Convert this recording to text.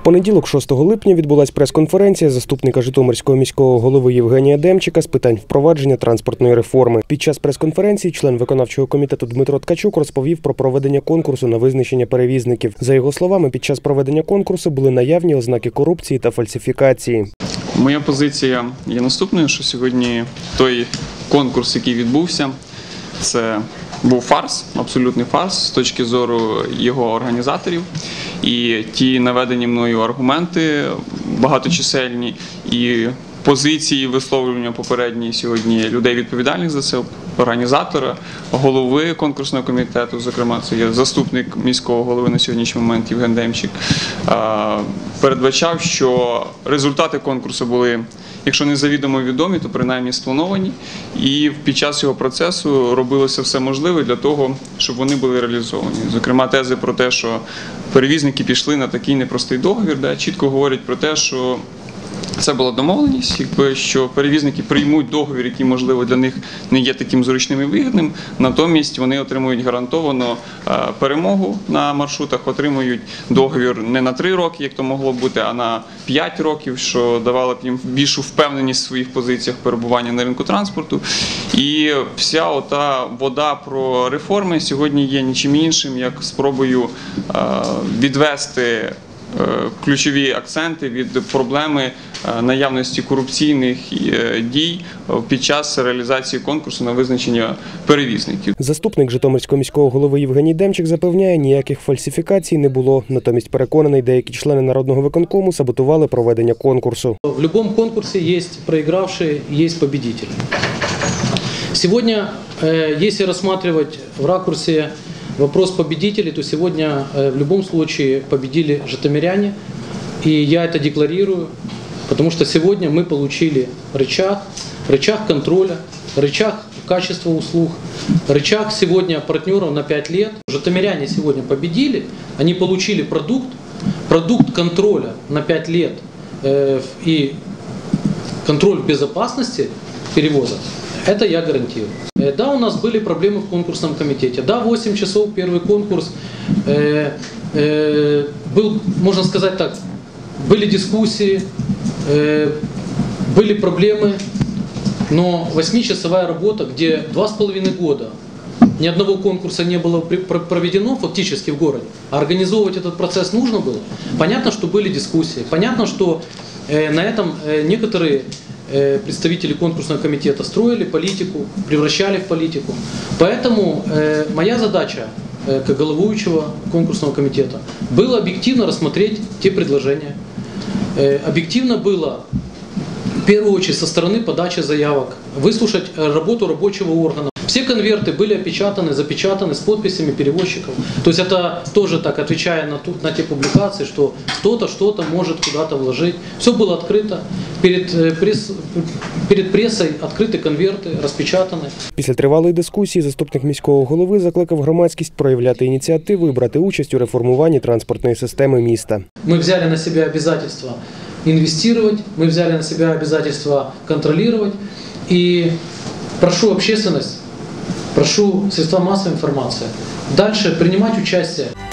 понеділок, 6 липня, відбулась прес-конференція заступника Житомирського міського голови Євгенія Демчика з питань впровадження транспортної реформи. Під час прес-конференції член виконавчого комітету Дмитро Ткачук розповів про проведення конкурсу на визначення перевізників. За його словами, під час проведення конкурсу були наявні ознаки корупції та фальсифікації. Моя позиція є наступною, що сьогодні той конкурс, який відбувся, це був фарс, абсолютний фарс з точки зору його організаторів. І ті наведені мною аргументи багаточисельні і позиції висловлювання попередні сьогодні людей відповідальних за це, організатора, голови конкурсного комітету, зокрема це є заступник міського голови на сьогоднішній момент Євген Демчик, передбачав, що результати конкурсу були, якщо не завідомо відомі, то принаймні сплановані, і під час цього процесу робилося все можливе для того, щоб вони були реалізовані. Зокрема, тези про те, що перевізники пішли на такий непростий договір, чітко говорять про те, що це була домовленість, що перевізники приймуть договір, який, можливо, для них не є таким зручним і вигідним, натомість вони отримують гарантовано перемогу на маршрутах, отримують договір не на 3 роки, як то могло бути, а на 5 років, що давало б їм більшу впевненість в своїх позиціях перебування на ринку транспорту. І вся ота вода про реформи сьогодні є нічим іншим, як спробою відвести ключові акценти від проблеми наявності корупційних дій під час реалізації конкурсу на визначення перевізників. Заступник Житомирського міського голови Євгеній Демчик запевняє, ніяких фальсифікацій не було. Натомість переконаний, деякі члени Народного виконкому саботували проведення конкурсу. В будь-якому конкурсі є проігравші, є победителі. Сьогодні, якщо розглядати в ракурсі вопрос победителей, то сегодня в любом случае победили житомиряне, и я это декларирую, потому что сегодня мы получили рычаг контроля, рычаг качества услуг, рычаг сегодня партнеров на 5 лет. Житомиряне сегодня победили, они получили продукт контроля на 5 лет и контроль безопасности перевоза. Это я гарантирую. Да, у нас были проблемы в конкурсном комитете. Да, 8 часов первый конкурс. Был, можно сказать так, были дискуссии, были проблемы, но 8-часовая работа, где 2,5 года ни одного конкурса не было проведено фактически в городе, а организовывать этот процесс нужно было. Понятно, что были дискуссии, понятно, что на этом некоторые представители конкурсного комитета строили политику, превращали в политику. Поэтому моя задача, как головующего конкурсного комитета, было объективно рассмотреть те предложения. Объективно было, в первую очередь, со стороны подачи заявок, выслушать работу рабочего органа. Все конверты были опечатаны, запечатаны с подписями перевозчиков. То есть это тоже так, отвечая на те публикации, что кто-то что-то может куда-то вложить. Все было открыто. Перед прессой открыты конверти, розпечатані. Після тривалої дискусії заступник міського голови закликав громадськість проявляти ініціативу і брати участь у реформуванні транспортної системи міста. Ми взяли на себе обов'язки інвестувати, ми взяли на себе обов'язки контролювати. І прошу общественность, прошу средства массовой информации дальше принимать участие.